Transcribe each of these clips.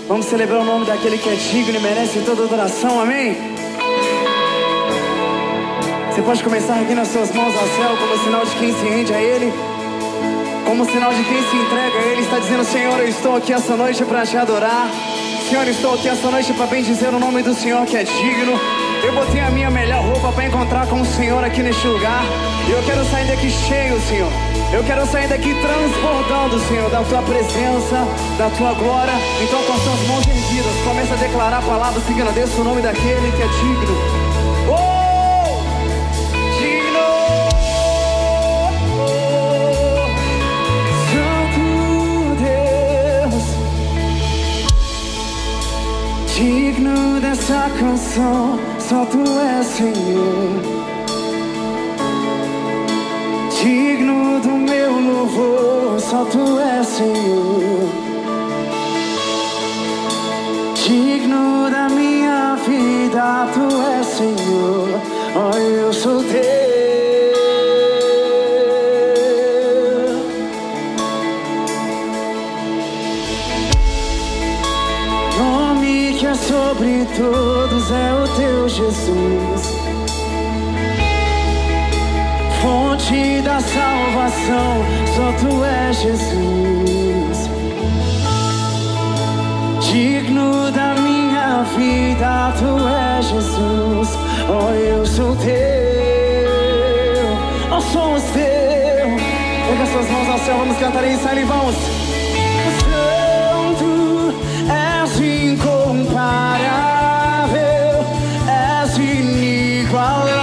Vamos celebrar o nome daquele que é digno e merece toda adoração, amém? Você pode começar aqui nas suas mãos ao céu como sinal de quem se rende a Ele, como sinal de quem se entrega a Ele. Está dizendo: Senhor, eu estou aqui essa noite para te adorar. Senhor, eu estou aqui essa noite para bendizer o nome do Senhor que é digno. Eu botei a minha melhor roupa para encontrar com o Senhor aqui neste lugar. E eu quero sair daqui cheio, Senhor. Eu quero sair daqui transbordando, Senhor, da Tua presença, da Tua glória. Então, com as Suas mãos erguidas, começa a declarar palavras que agradeçam o nome daquele que é digno. Oh! Digno! Santo Deus, digno dessa canção, só Tu és, Senhor. Digno do meu louvor, só Tu és, Senhor. Digno da minha vida, Tu és, Senhor. Oh, eu sou Teu. Nome que é sobre todos é o Teu Jesus. Fonte da salvação, só Tu és, Jesus. Digno da minha vida, Tu és, Jesus. Oh, eu sou Teu, nós somos Teu. Pega suas mãos ao céu, vamos cantar isso ali, vamos. Santo, és incomparável, és inigualável.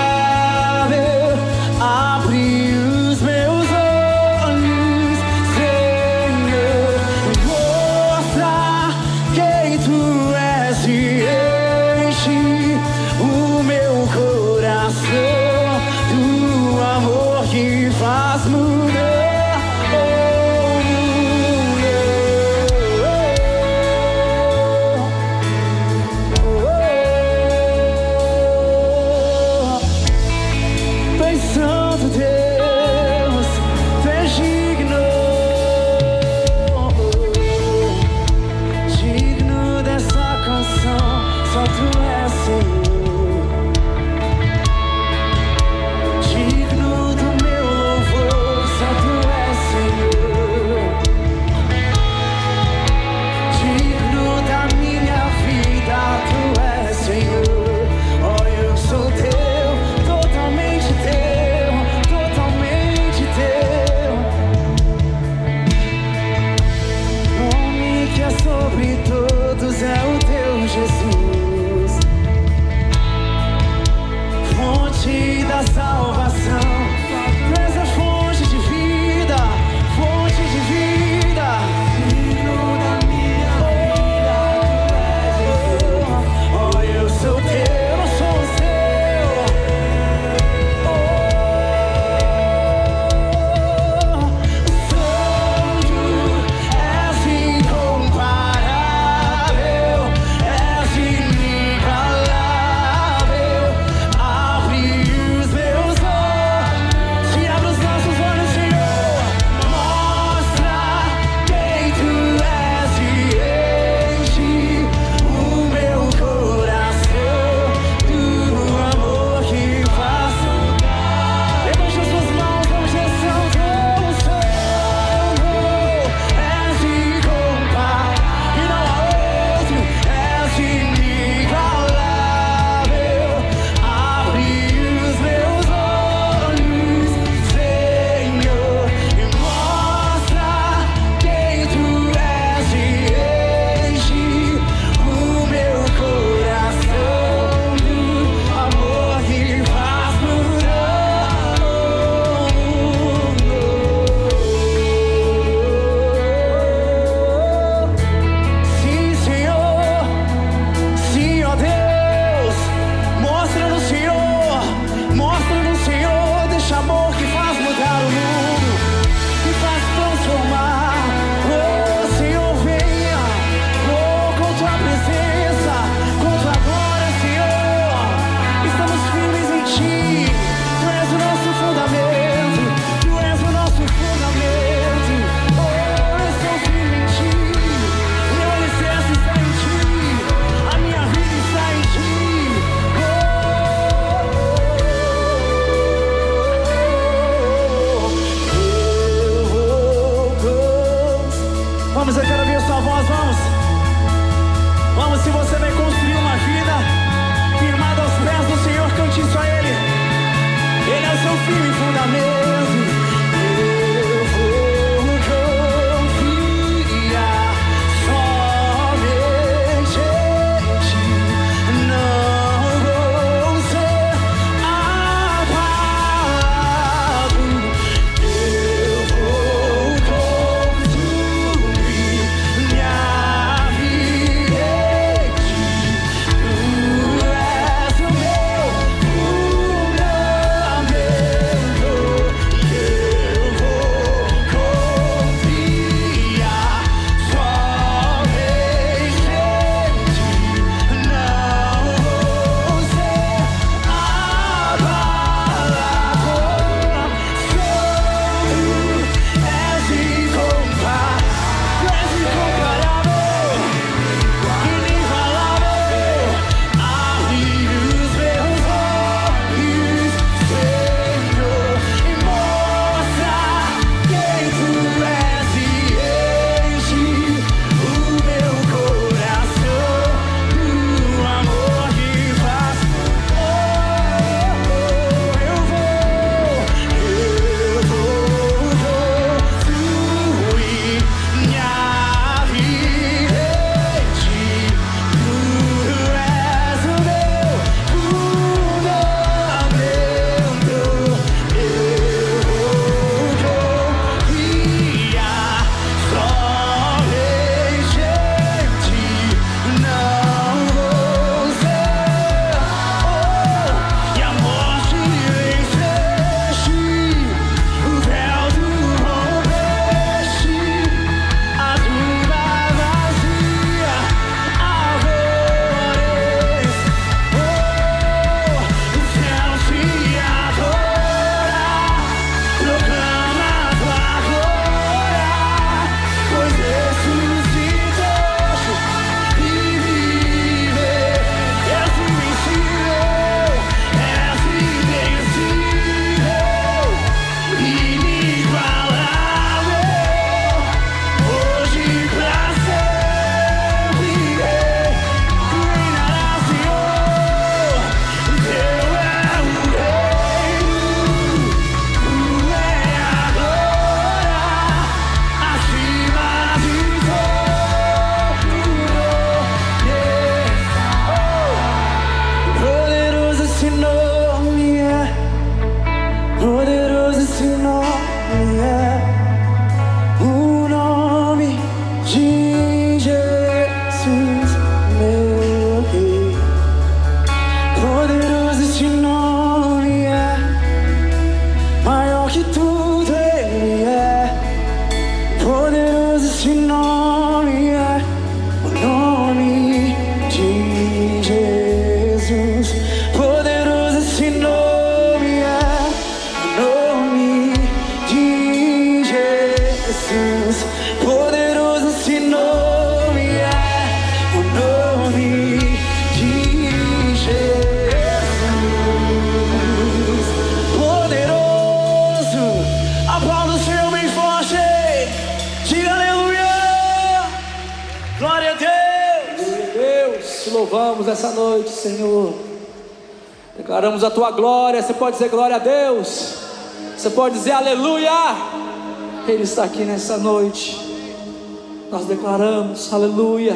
Te louvamos essa noite, Senhor. Declaramos a tua glória. Você pode dizer glória a Deus. Você pode dizer aleluia. Ele está aqui nessa noite. Nós declaramos aleluia.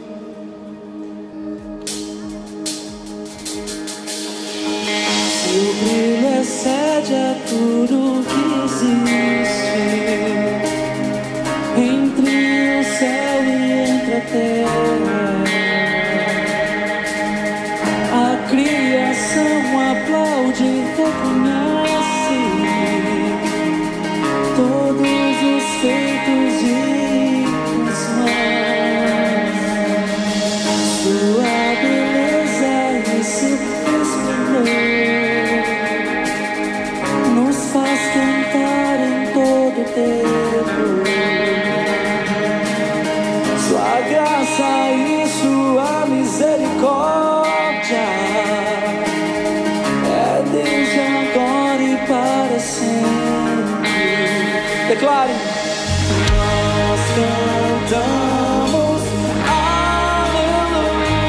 Seu brilho excede a tudo que existe, entre o céu e entre a terra. A criação aplaude e reconhece todos os feitos de tuas mãos. Sua beleza e seu esplendor nos faz cantar em todo tempo. Sua graça e sua misericórdia é desde agora e para sempre. Declare. Nós cantamos aleluia,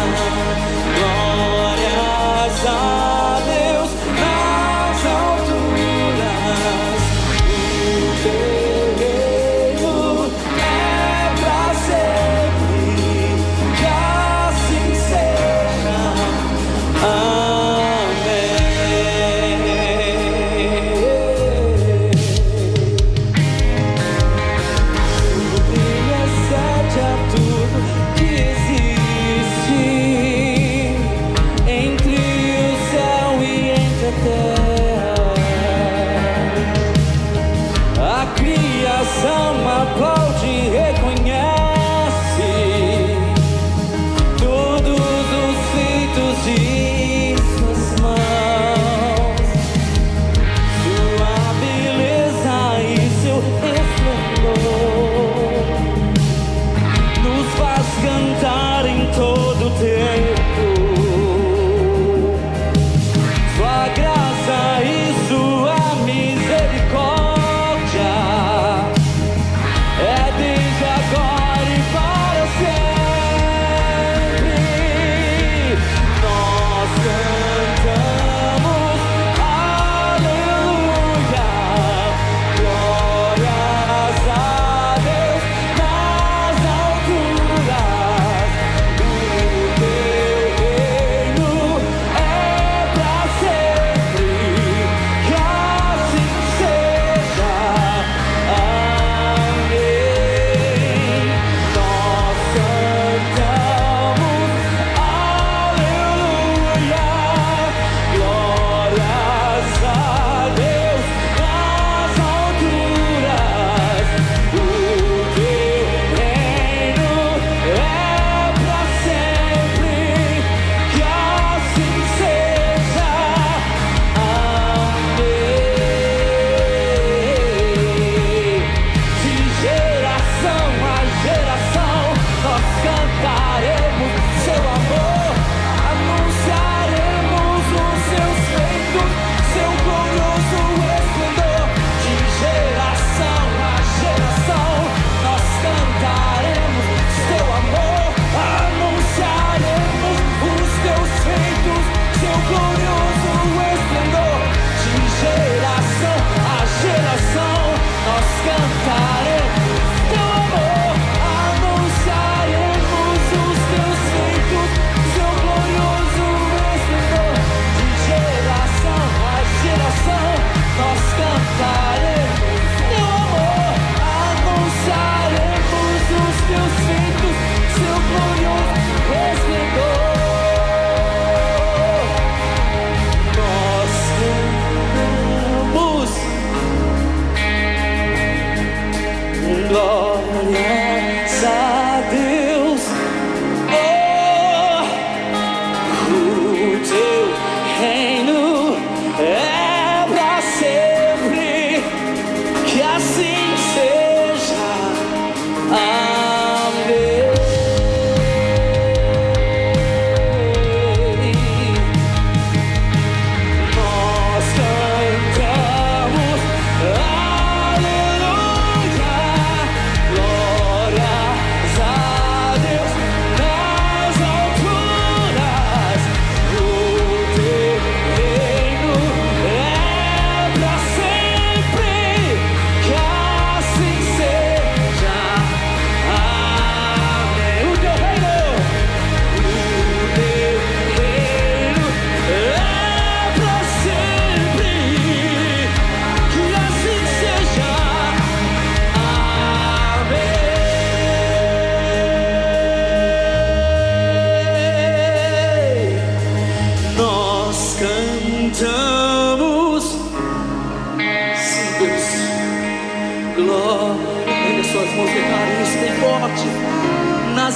glórias a Deus nas alturas. O teu reino é pra sempre, que assim seja. Amém.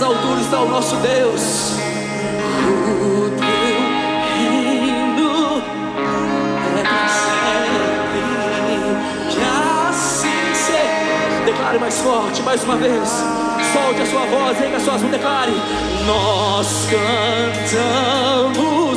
alturas está o nosso Deus. O teu reino é para sempre, que assim seja. Declare mais forte, mais uma vez. Solte a sua voz, erga as suas mãos, declare. Nós cantamos,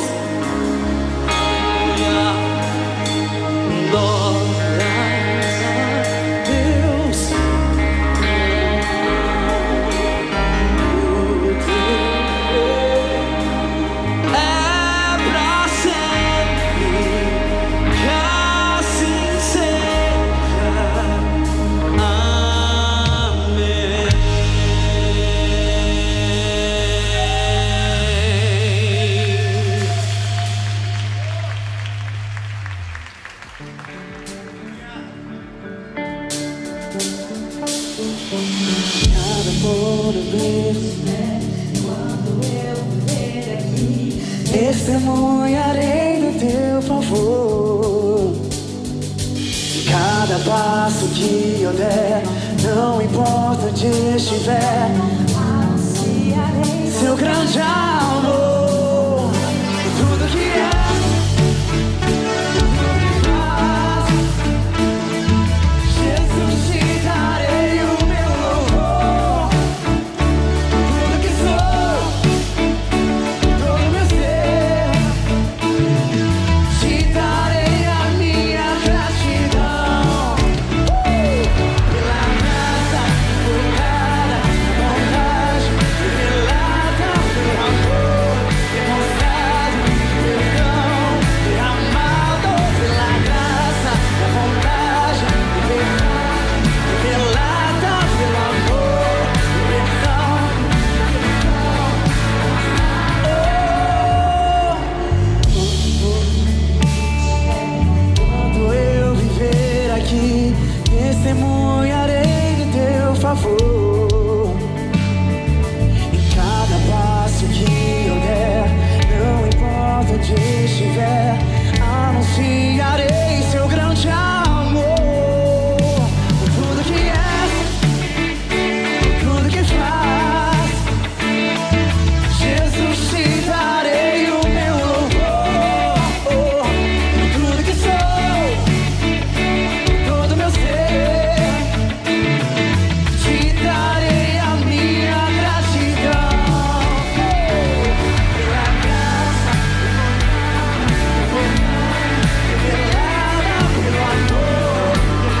testemunharei do teu favor. Cada passo que eu der, não importa onde estiver, anunciarei seu grande amor. Tudo que é, tudo que faz, Jesus, te darei o meu louvor. Tudo que sou, todo meu ser, te darei a minha gratidão. Pela graça, por cada bondade revelada, pelo amor demonstrado, perdão derramado. Pela graça, a bondade revelada, pelo amor, perdão. Quando eu viver aqui, testemunharei do teu favor. Em cada passo que eu der, não importa onde estiver, anunciarei seu grande amor. Por tudo que és, por tudo que faz, Jesus, te darei o meu louvor. Por tudo que sou, todo meu ser, te darei a minha gratidão. Pela graça revelada, pelo amor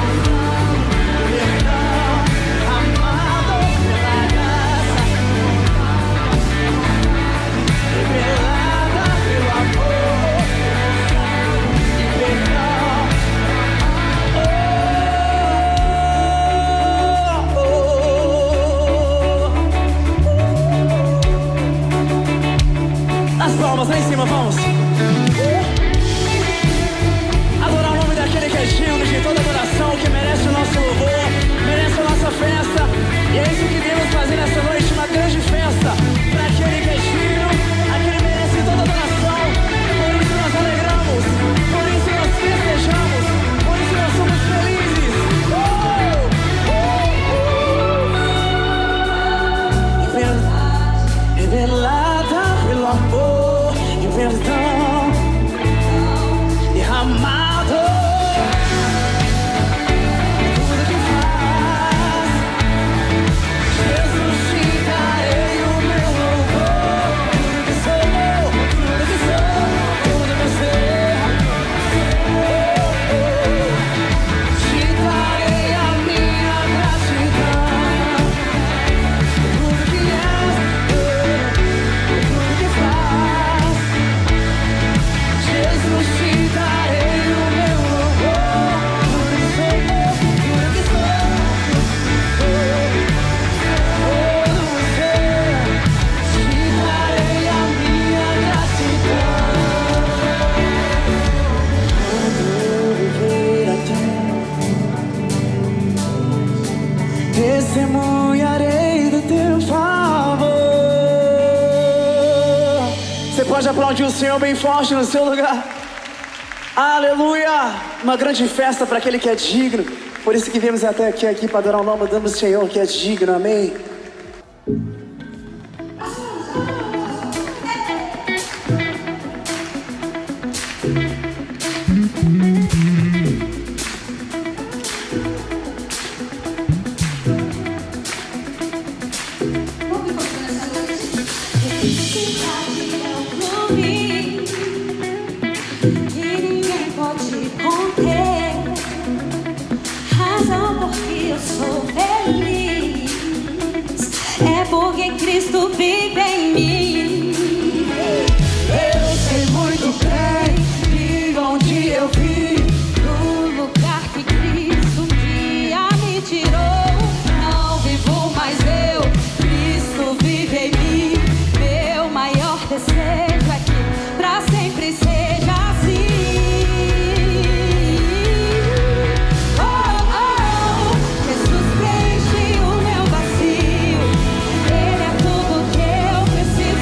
perdão amado. Pela graça revelada, pelo amor e perdão. As palmas lá em cima, vamos. Adorar o nome daquele que é digno de toda adoração, que merece o nosso louvor, merece a nossa festa. E é isso que devemos fazer nessa noite, uma grande festa para aquele que é digno, aquele que merece toda adoração. Por isso nós alegramos, por isso nós festejamos, por isso nós somos felizes. Revelada pelo amor e o perdão derramado. Tudo que faz, Jesus, te darei o meu louvor. Tudo que sou, todo meu ser, te darei a minha gratidão. Tudo que és, tudo que faz, Jesus, te darei o meu louvor. Tudo que sou, tudo que sou, todo meu ser, te darei a minha gratidão. Quando eu viver aqui, testemunharei do teu favor. Você pode aplaudir o Senhor bem forte no seu lugar. Aleluia! Uma grande festa para aquele que é digno. Por isso que viemos até aqui para adorar o nome do Senhor que é digno. Amém. Cristo vive em mim. Eu sei muito bem de onde eu vim, Do lugar que Cristo um dia me tirou. Não vivo mais eu, Cristo vive em mim. Meu maior desejo é que pra sempre seja assim. Oh, oh, Jesus preenche o meu vazio. Ele é tudo que eu preciso.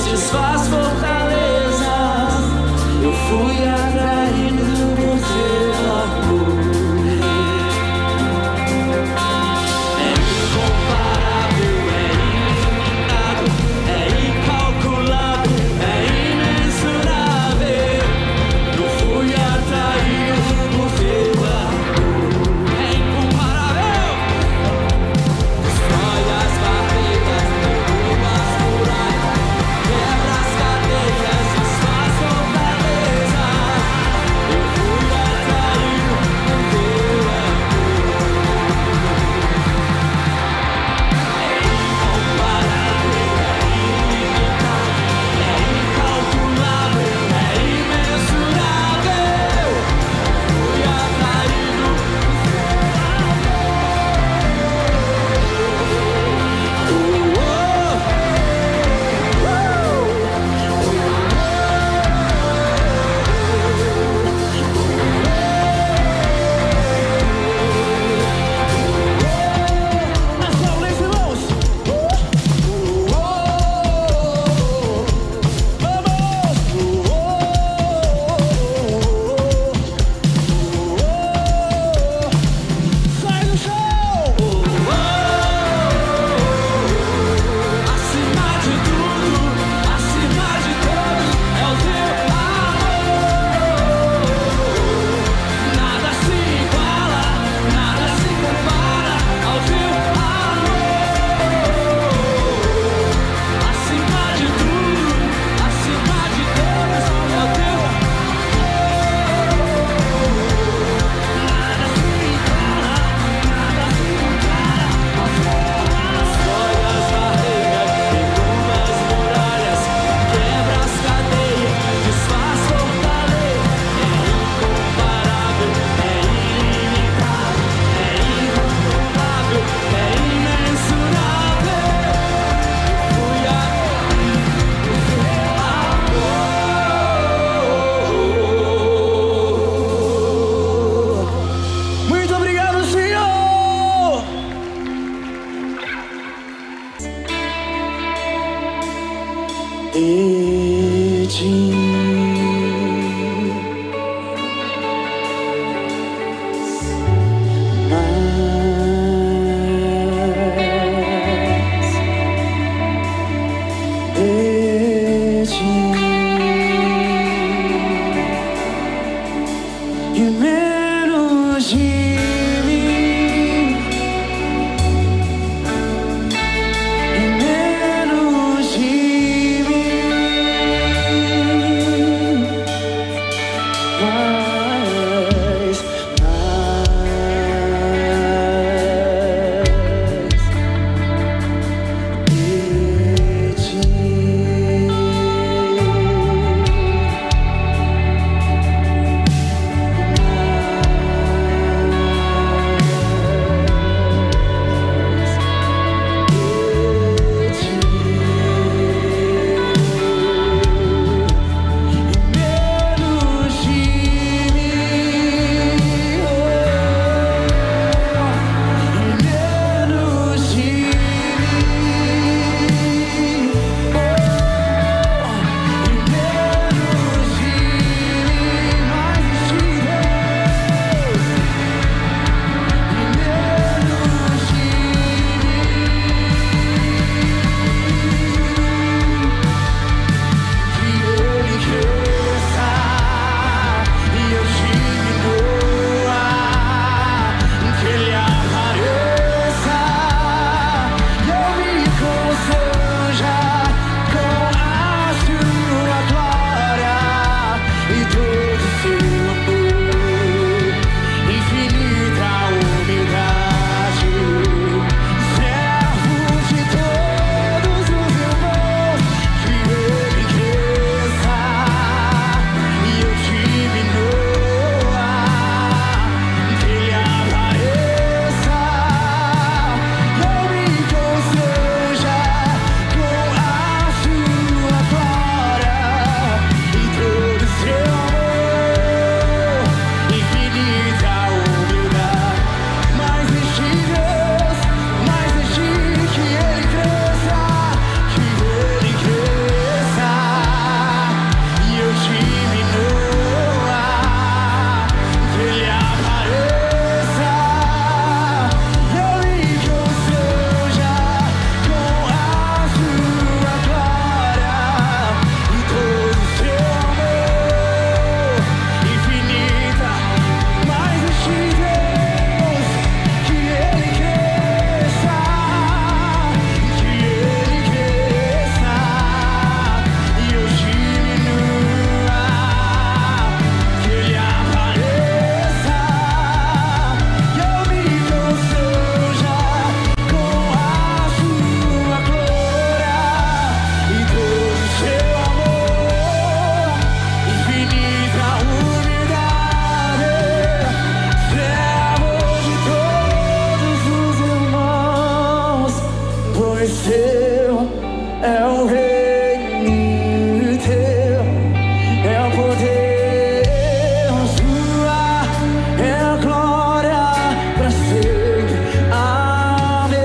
desfaz fortalezas. Eu fui atraído por teu amor. É incomparável, é ilimitado, é incalculável, é imensurável. Eu fui atraído por teu amor. É incomparável. Destrói as barreiras, derruba as muralhas, quebra as cadeias, desfaz fortalezas. Eu fui atraído por teu amor. É incomparável, é ilimitado, é incalculável, é imensurável. Fui atraído por teu acima de tudo, acima de todos, é o teu amor. Nada se iguala, nada se compara ao teu amor. Acima de tudo, acima de todos, é o teu amor. Nada se iguala, nada se compara ao teu amor. Destrói as barreiras, derruba as muralhas, quebra as cadeias, desfaz fortaleza. É incomparável, é ilimitado, é incalculável, é imensurável. Fui atraído por teu amor. Muito obrigado, Senhor! E menos de mim, e menos de mim. seu, é o reino teu, é o poder sua, é a glória pra sempre. Amém.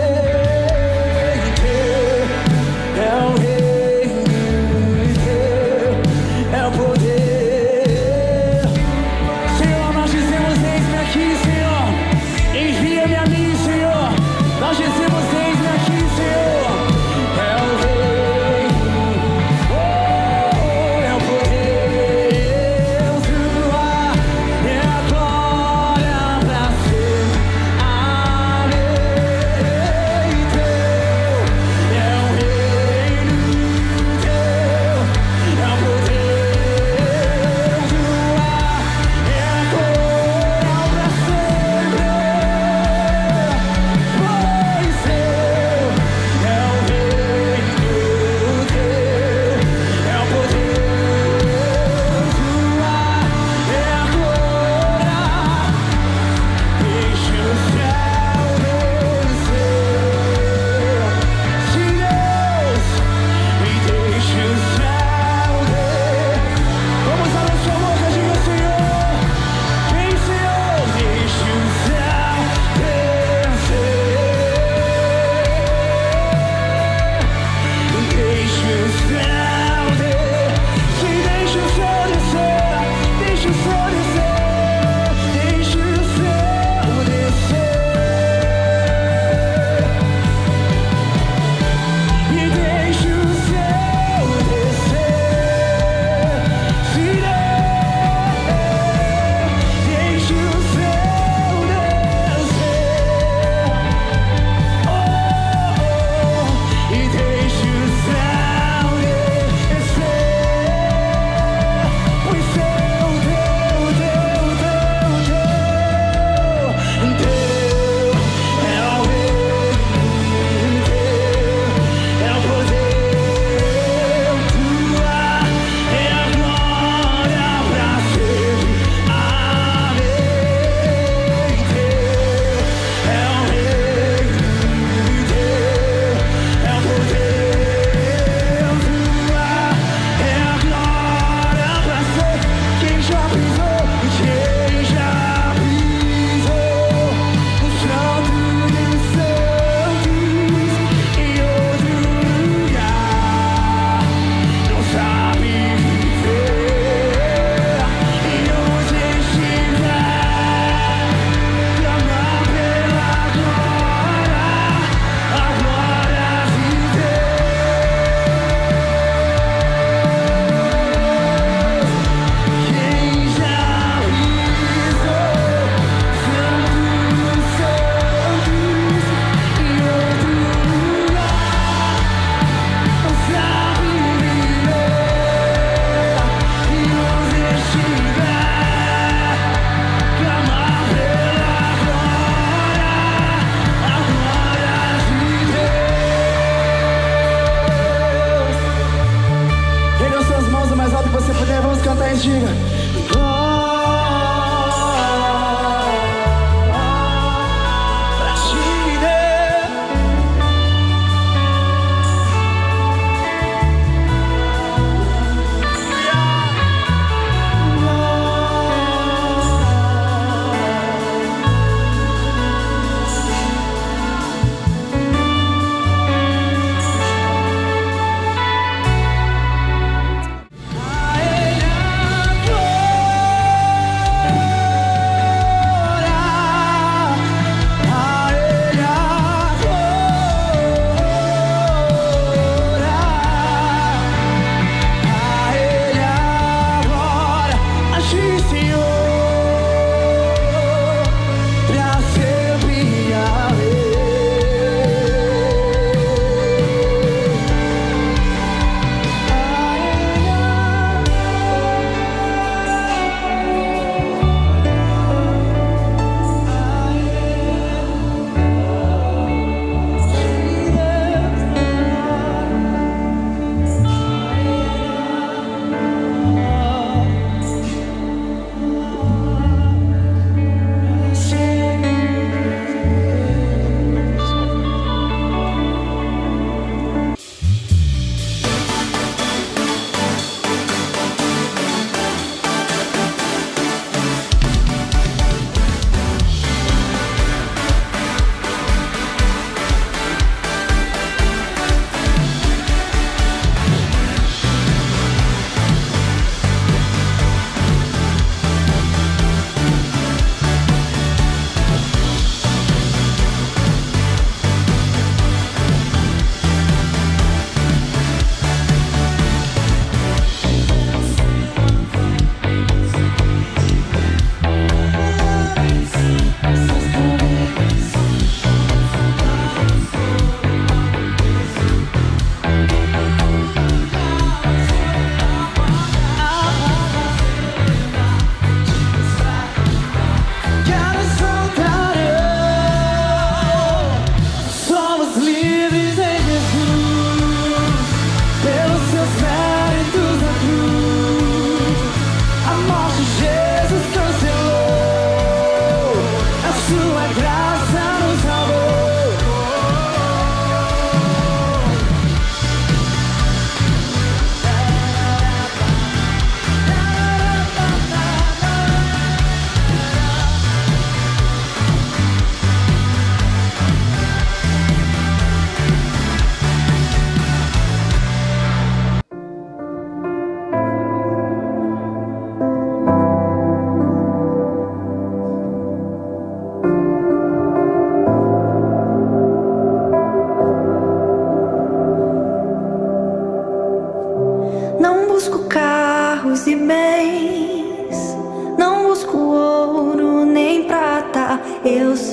Teu é o reino teu, é o poder. Senhor, nós dizemos: eis-me aqui, Senhor. Envia-me a mim, Senhor. Nós dizemos: eis-me aqui, Senhor. É o reino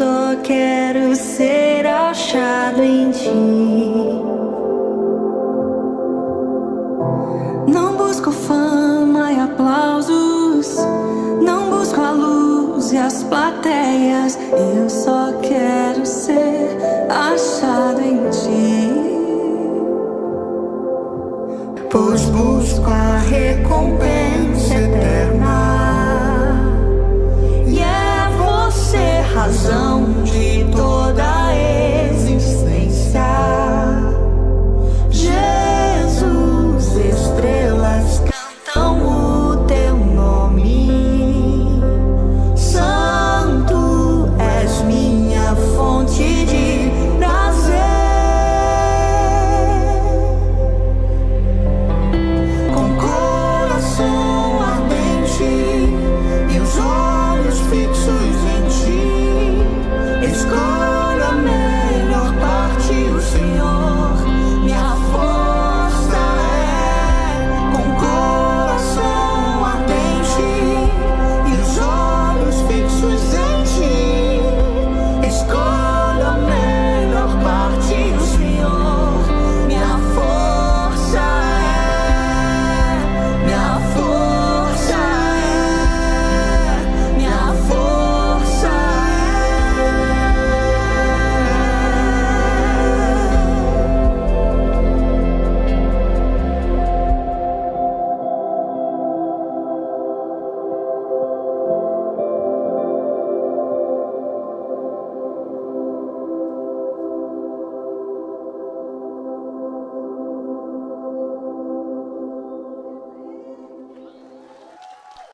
só quero ser achado em ti. Não busco fama e aplausos, não busco a luz e as plateias. Eu só quero ser achado em ti. Pois busco a recompensa